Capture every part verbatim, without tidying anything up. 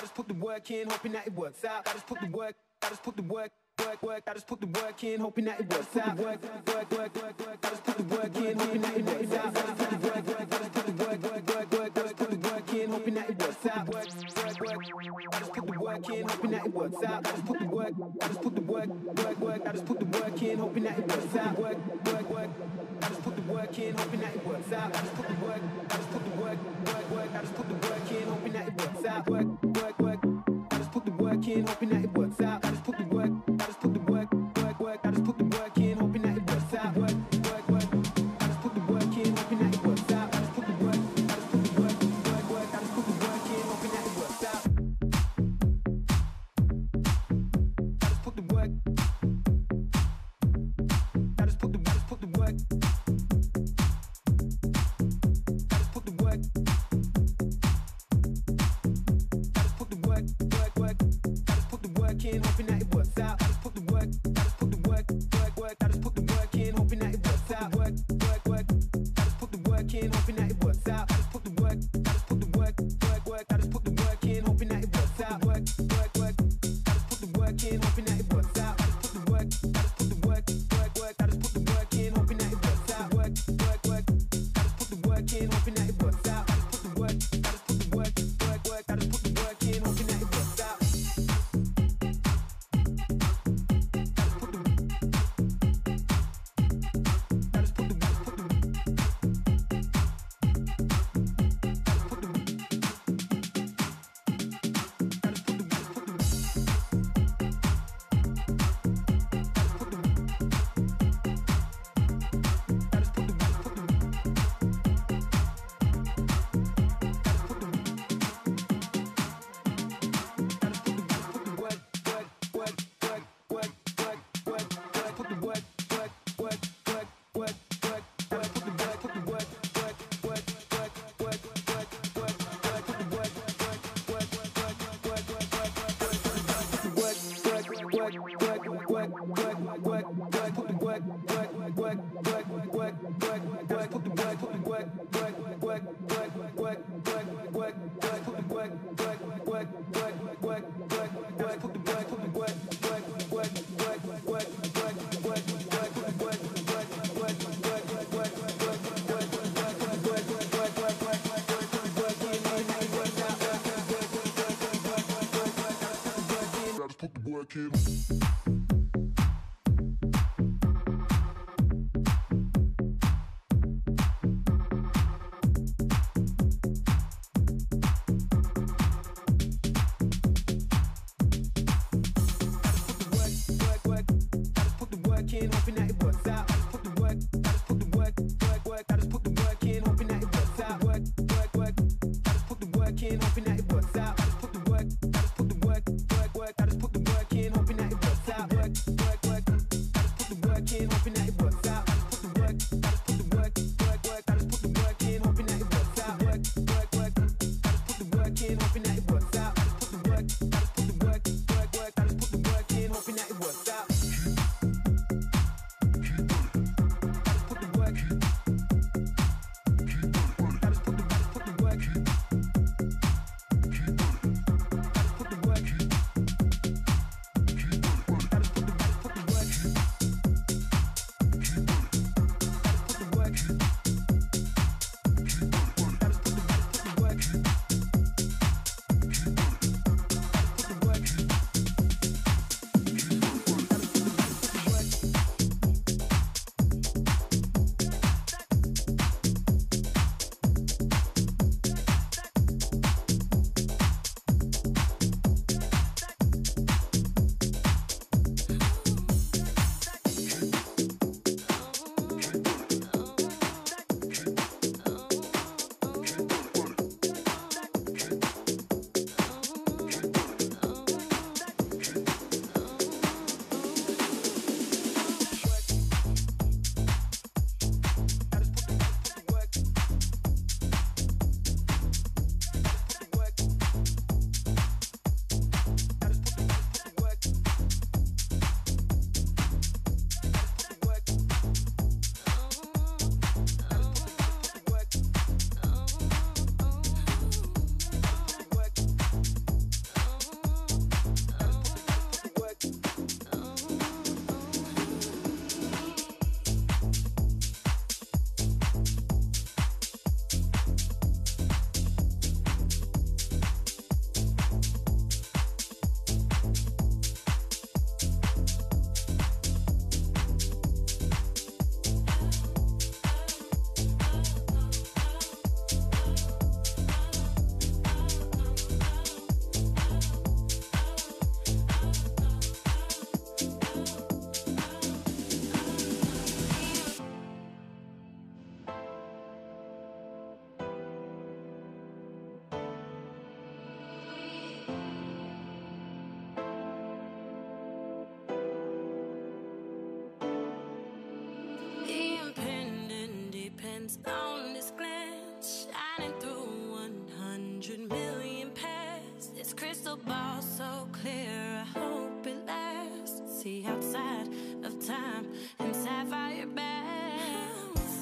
just put the work in, hoping that it works out. I just put the work, I just put the work, work, work. I just put the work in, hoping that it works out. Work, work, work, work, work. I just put the work in, hoping that it works out. I just put the work, work, I just put the work, work, work, work. I just put the work in, hoping that it works out. Work, work, work. I just put the work in, hoping that it works out. I just put the work, I just put the work, work, work. I just put the work in, hoping that it works out. Work, work, work. I just put the work in, hoping that it works out. I just put the work, I just put the work, work, work. I just put the work in, hoping that it works out. Work, work, work. I just put the work in, hoping that it works out. I just put the work, I just put the work, work, work. I just put the work in, hoping that it works out. Work, work, work. I just put the work in, hoping that it works out. I just put the work, I just put the work, work, work. I just put the work in, hoping that it works out. I just put the work. I just put the, I just put the work. I just put the work. I just put the work, work, work. I just put the work in, hoping that it works out. I just put the work, I just put the work, work, work. I just put the work in, hoping that it works out. Work, work, work. I just put the work in, hoping that it works out. I just put the work, I just put the work, work, work. I just put the work in, hoping that it works out. Work, work, work. I just put the work in, hoping that it works out. I just put the work, I just put the work, work, work. I just put the work in, hoping that it works out. Work, work, work. I just put the work in, hoping that it works out. I just put the work, I just put the work, work, work. I just put the work in, hoping that it works out. crystal ball so clear, I hope it lasts. See outside of time and sapphire bands.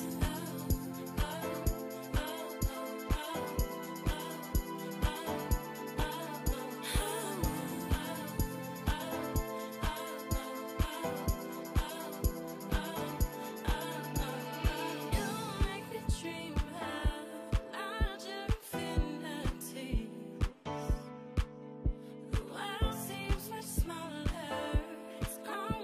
You make me dream out larger infinity. The world seems much smaller as long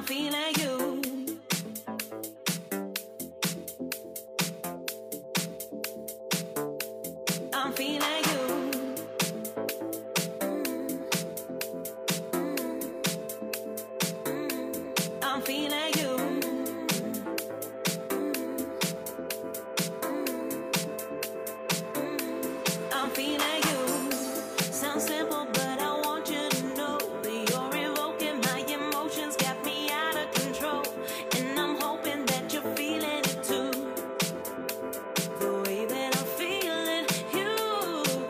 feeling you. I'm feeling you. I'm feeling you. I'm feeling you. Sounds simple, but I want you to know that you're evoking my emotions, got me out of control. And I'm hoping that you're feeling it too. The way that I'm feeling you.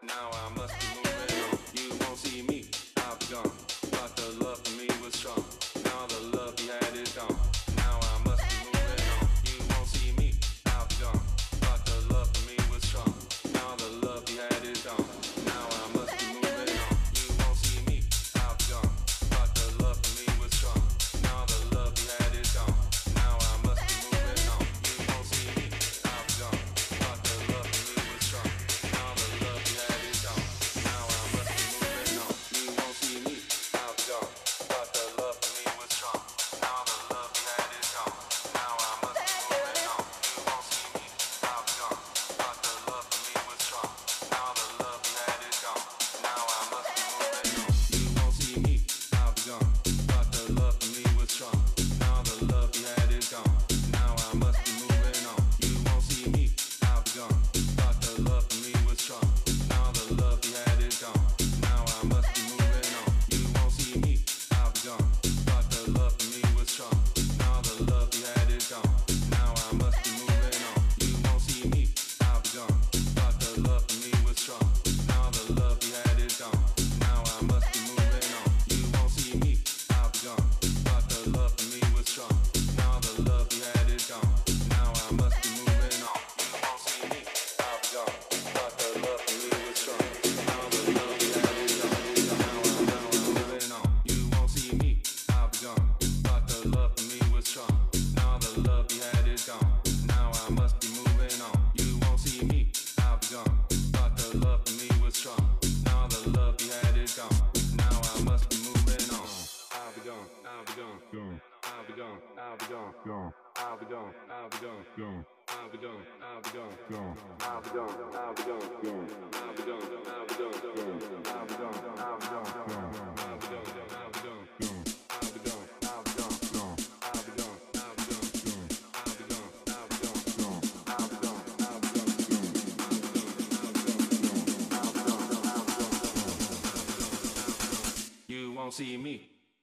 Now I must be moving on. You won't see me, I'll be gone. Thought the love for me was strong. Now the love you had is gone. Now I must be moving on. You won't see me, I'll be gone. Thought the love for me was strong. Now the love you had is gone. Now I must be moving on. You won't see me, I'll be gone. Thought the love for me was strong. Now the love you had is gone. Now I must be moving on. You won't see me, I'll be gone. Thought the love for me was strong. Now the love you had is gone. Now I must be moving on. You won't see me, I'll be gone. Thought the love for me was strong. Now the love you had is gone. Now I must be moving on. You won't see me, I'll be gone. Thought the love for me was strong. Now the love you had is gone. Now I must be moving on. You won't see me, I'll be gone. Thought the love for me was strong. Now the love you had is gone. Now I must be moving on. You won't see me, I'll be gone. Thought the love for me was strong. Now the love you had is gone. Now I must be moving on. You won't see me, I'll be gone. Thought the love for me was strong. Now the love you had is gone. Now I must be moving on. You won't see me, I'll be gone. Thought the love for me was strong. Now the love you had is gone. Now I must be moving on. You won't see me, I'll be gone. Thought the love for me was strong. Now the love you had is gone. Now I must be moving on. You won't see me, I'll be gone. Thought the love for me was strong. Now the love you had is gone. Now I'm now I'm moving on. You won't see me, I'll be gone. Thought the love for me was strong. Now the love you had is gone. Now I must be moving on. You won't see me, I'll be gone. Thought the love for me was strong. Now the love you had is gone. Now I must be moving on. I'll be gone. I'll be gone. Gone. I'll be gone. I'll be gone. Gone. I'll be gone. I'll be gone. Gone. I'll be gone. I'll be gone. Gone. I'll be gone. I'll be gone. Gone. I'll be gone. I'll be gone. Gone. I'll be gone. I'll be gone. Gone. I'll be gone. I'll be gone. Gone. I'll be gone. I'll be gone. Gone. I'll be gone. I'll be gone. Gone. I'll be gone. I'll be gone. Gone. I'll be gone. I'll be gone. Gone. You won't see me.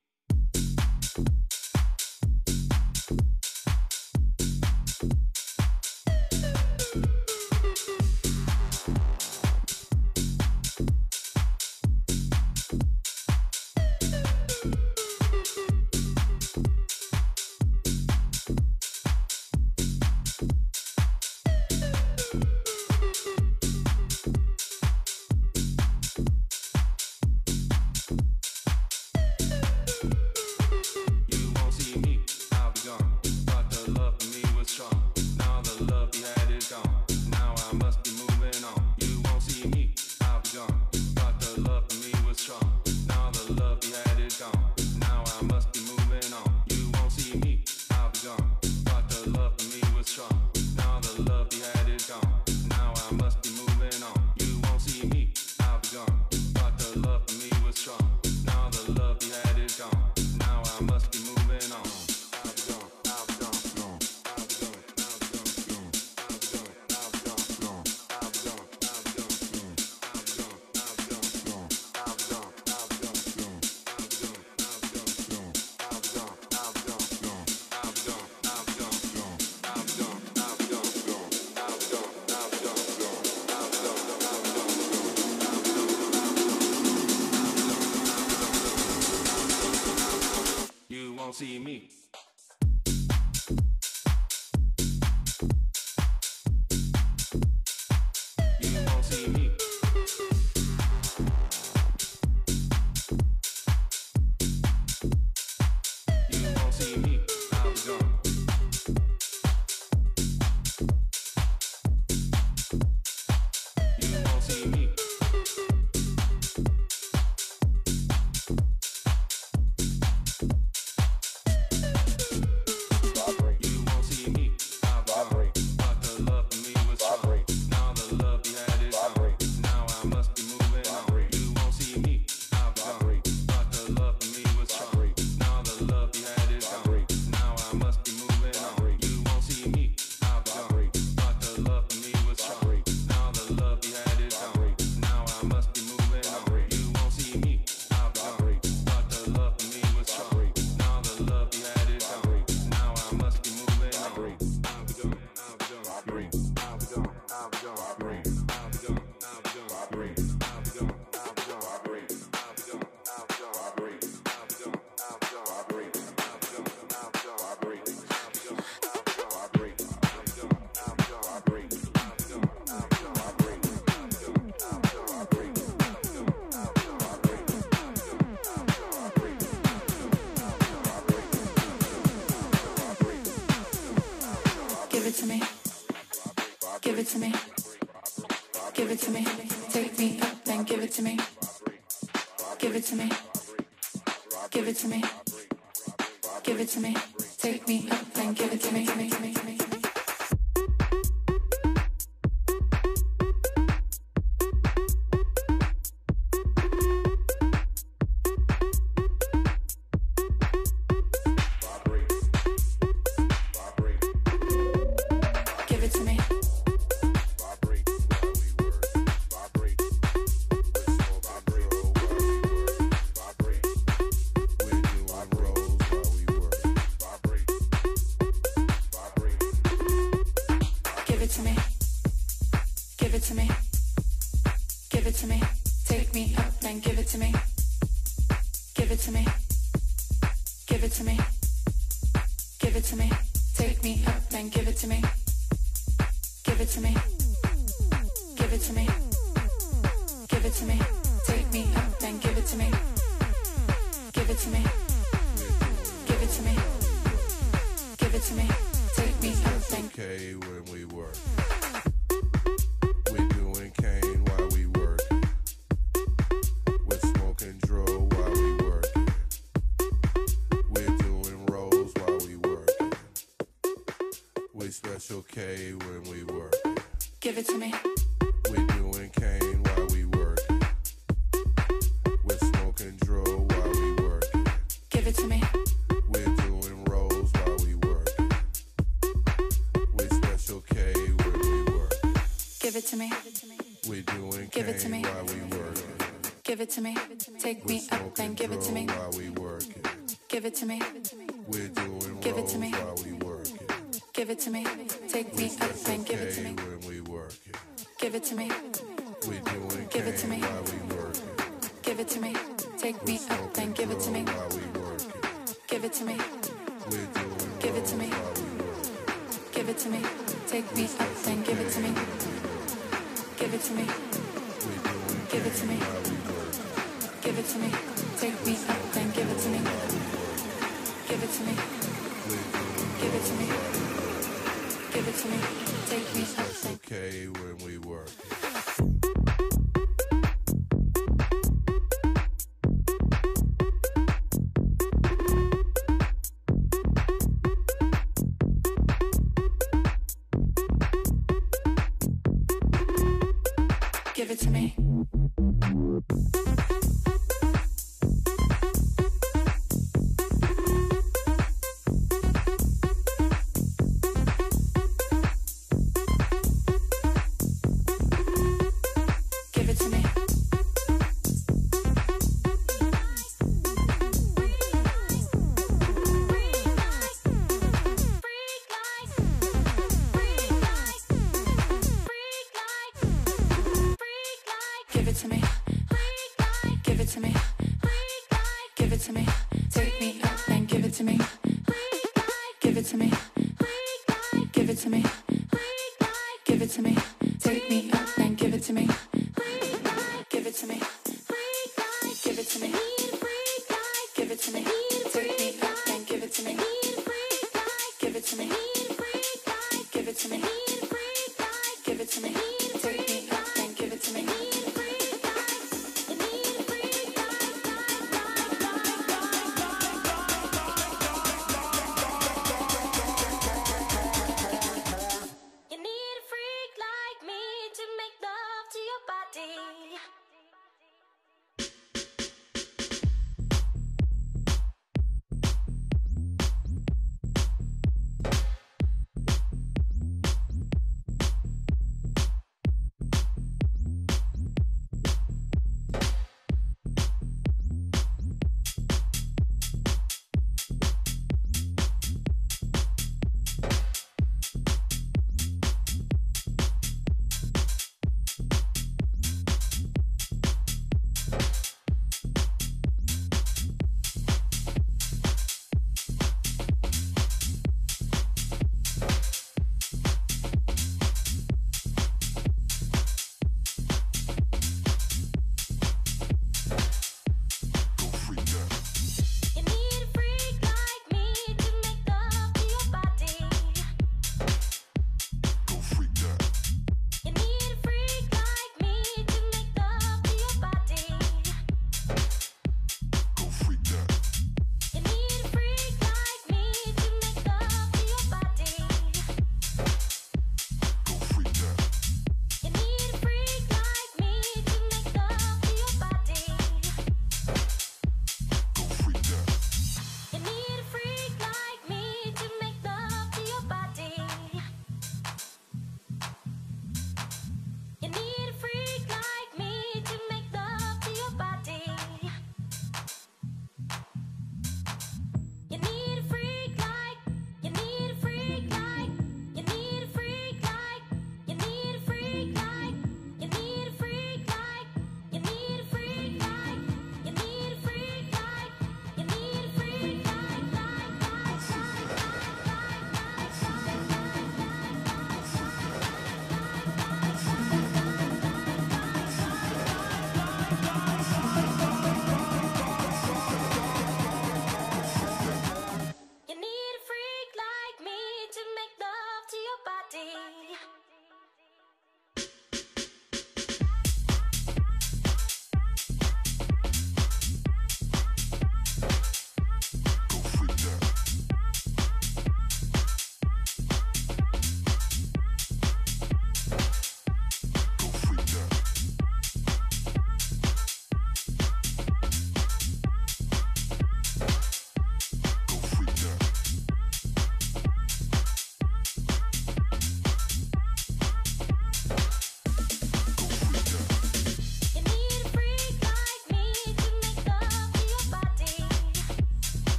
See me. You won't see me. You won't see me. I'll be gone. You won't see me. it to me. Take me up and give it to me. Give it to me. Give it to me. Give it to me. Take me up and give it to me. Give it to me. Give it to me. Give it to me, take me up and give it to me. Give it to me, we're doing give it to me while we work it. Give it to me, take me up and give it to me. When we work it. Give it to me, we're doing give it to me while we work it. Give it to me, take me up and give it to me. Give it to me, we're doing give it to me. Give it to me, take me up and give it to me. Give it to me, give it to me. Give it to me, take me up and give it to me. Give it to me, give it to me. Give it to me, take me up and okay when we work. Give it to me.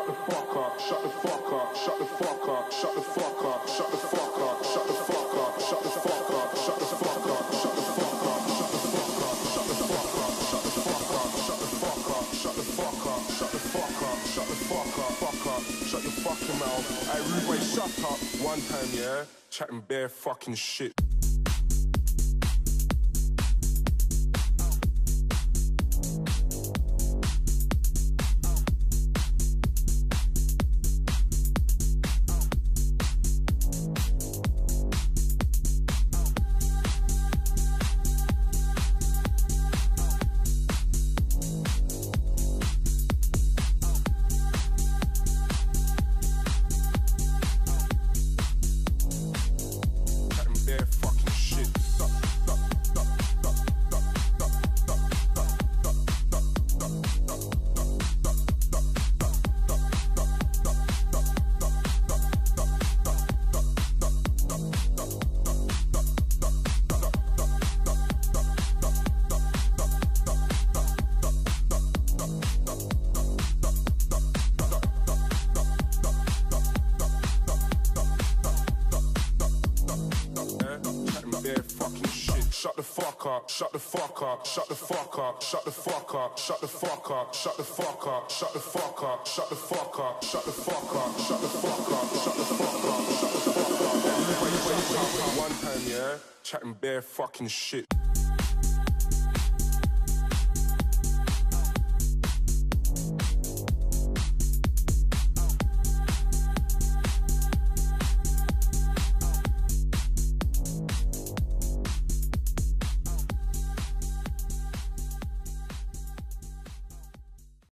shut the fuck up, shut the fuck up, shut the fuck up, shut the fuck up, shut the fuck up, shut the fuck up, shut the fuck up, shut the fuck up, shut the fuck up, shut the fuck up, shut the fuck up, shut the fuck up, shut the fuck up, shut the fuck up, shut the fuck up, shut the fuck up, fuck up, shut your fucking mouth. Hey, Rude Boy, shut up. One time, yeah, chatting bare fucking shit. Shut the fuck up, shut the fuck up, shut the fuck up, shut the fuck up, shut the fuck up, shut the fuck up, shut the fuck up, shut the fuck up, shut the fuck up, shut the fuck up, shut the fuck up, shut the fuck up. One time, yeah, chatting bare fucking shit.